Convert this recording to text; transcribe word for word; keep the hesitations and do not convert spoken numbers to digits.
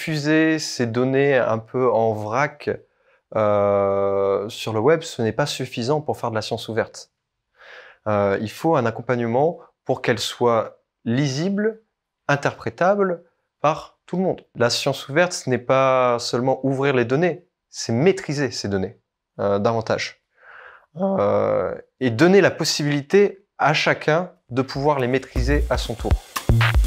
diffuser ces données un peu en vrac euh, sur le web, ce n'est pas suffisant pour faire de la science ouverte. Euh, il faut un accompagnement pour qu'elle soit lisible, interprétable par tout le monde. La science ouverte, ce n'est pas seulement ouvrir les données, c'est maîtriser ces données euh, davantage. Euh, et donner la possibilité à chacun de pouvoir les maîtriser à son tour.